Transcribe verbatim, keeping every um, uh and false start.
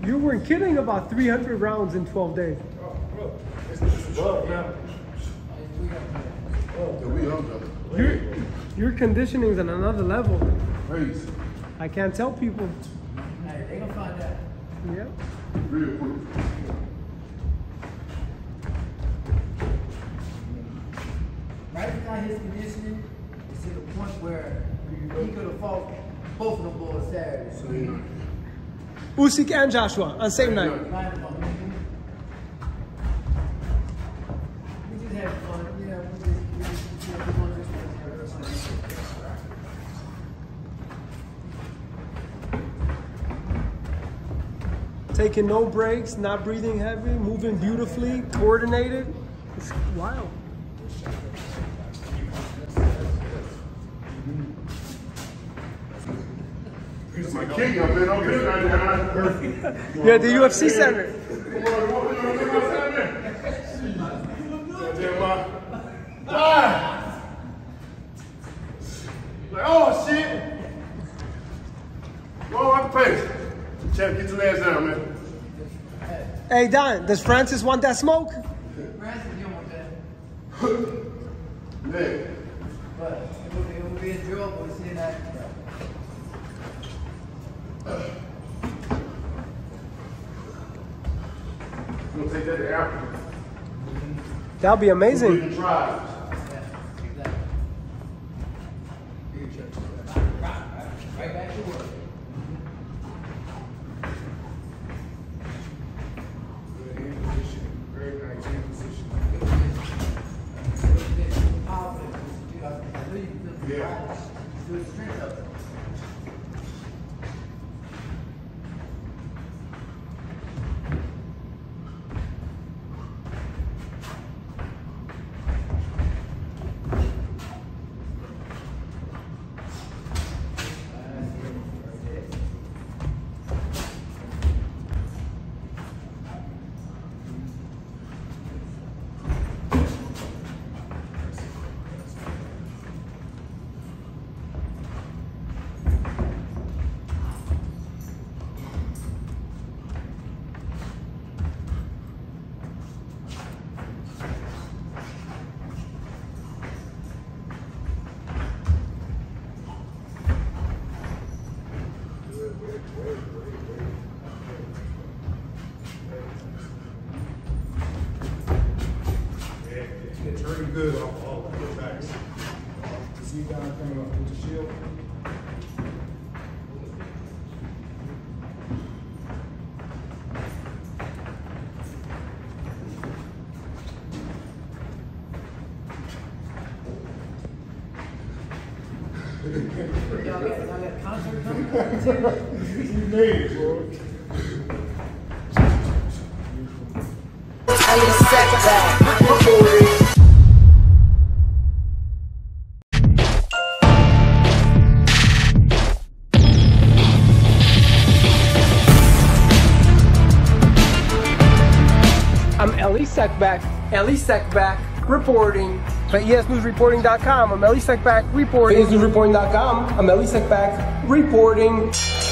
You weren't kidding about three hundred rounds in twelve days. Oh, bro. It's, it's love now. Yeah, we young, brother. Your, your conditioning's on another level. Crazy. I can't tell people. Hey, they gonna find out. Yeah. Real quick. Right now, his conditioning is to the point where he could have fought both of them boys Saturday. So, you know. Usyk and Joshua on same night. Line them up. We just had fun. Yeah, we just, we just, we just, we wanted to- Taking no breaks, not breathing heavy, moving beautifully, coordinated. It's wild. He's my king, I've been over here. Yeah, the U F C center. Like, oh shit! Go on the pace. Champ, get your ass down, man. Hey Don, does Francis want that smoke? Francis, you don't want that. Man. But it would, it would be a drill, but it's in that. I'm gonna take that to Africa. That'll be amazing. Freaking tribes. Yeah, exactly. Bigger check. Right, right back to work. Very nice hand position. Yeah. Do the strength of it. It's really good off all of the backs. You see guys coming up with the shield? Y'all got, y'all got a concert coming? We made it, bro. I'm Elie Seckbach, Elie Seckbach reporting for E S News Reporting dot com. I'm Elie Seckbach reporting. E S News Reporting dot com. I'm Elie Seckbach reporting.